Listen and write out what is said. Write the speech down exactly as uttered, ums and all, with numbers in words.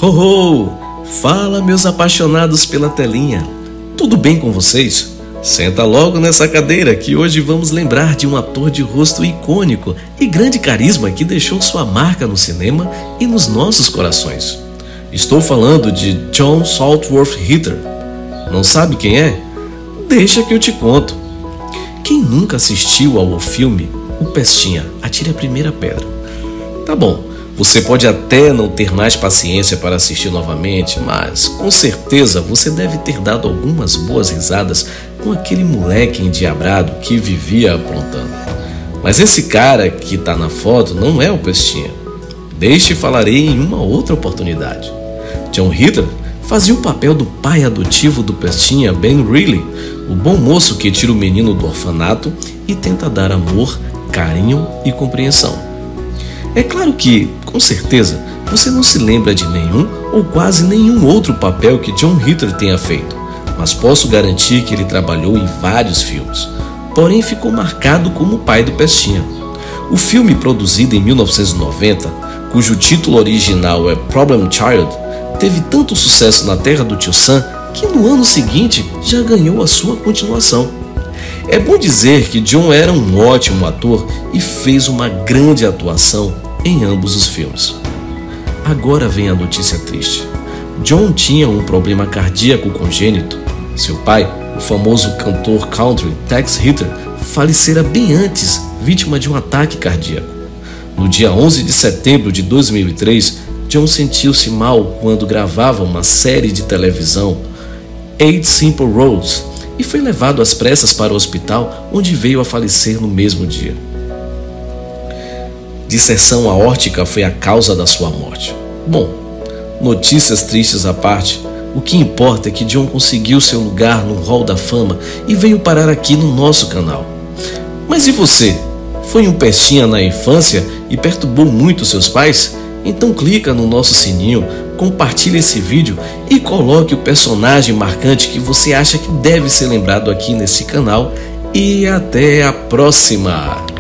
Ho, ho! Fala, meus apaixonados pela telinha. Tudo bem com vocês? Senta logo nessa cadeira que hoje vamos lembrar de um ator de rosto icônico e grande carisma que deixou sua marca no cinema e nos nossos corações. Estou falando de John Saltworth Ritter. Não sabe quem é? Deixa que eu te conto. Quem nunca assistiu ao filme O Pestinha, Atire a Primeira Pedra? Tá bom. Você pode até não ter mais paciência para assistir novamente, mas com certeza você deve ter dado algumas boas risadas com aquele moleque endiabrado que vivia aprontando. Mas esse cara que tá na foto não é o Pestinha. Deixe falarei em uma outra oportunidade. John Ritter fazia o papel do pai adotivo do Pestinha, Ben Reilly, o bom moço que tira o menino do orfanato e tenta dar amor, carinho e compreensão. É claro que, com certeza, você não se lembra de nenhum ou quase nenhum outro papel que John Ritter tenha feito, mas posso garantir que ele trabalhou em vários filmes, porém ficou marcado como o pai do Pestinha. O filme, produzido em mil novecentos e noventa, cujo título original é Problem Child, teve tanto sucesso na terra do Tio Sam que no ano seguinte já ganhou a sua continuação. É bom dizer que John era um ótimo ator e fez uma grande atuação em ambos os filmes. Agora vem a notícia triste. John tinha um problema cardíaco congênito. Seu pai, o famoso cantor country Tex Ritter, falecera bem antes, vítima de um ataque cardíaco. No dia onze de setembro de dois mil e três, John sentiu-se mal quando gravava uma série de televisão, Eight Simple Rules, e foi levado às pressas para o hospital, onde veio a falecer no mesmo dia. Disseção aórtica foi a causa da sua morte. Bom, notícias tristes à parte, o que importa é que John conseguiu seu lugar no Hall da Fama e veio parar aqui no nosso canal. Mas e você? Foi um pestinha na infância e perturbou muito seus pais? Então clica no nosso sininho, compartilhe esse vídeo e coloque o personagem marcante que você acha que deve ser lembrado aqui nesse canal. E até a próxima!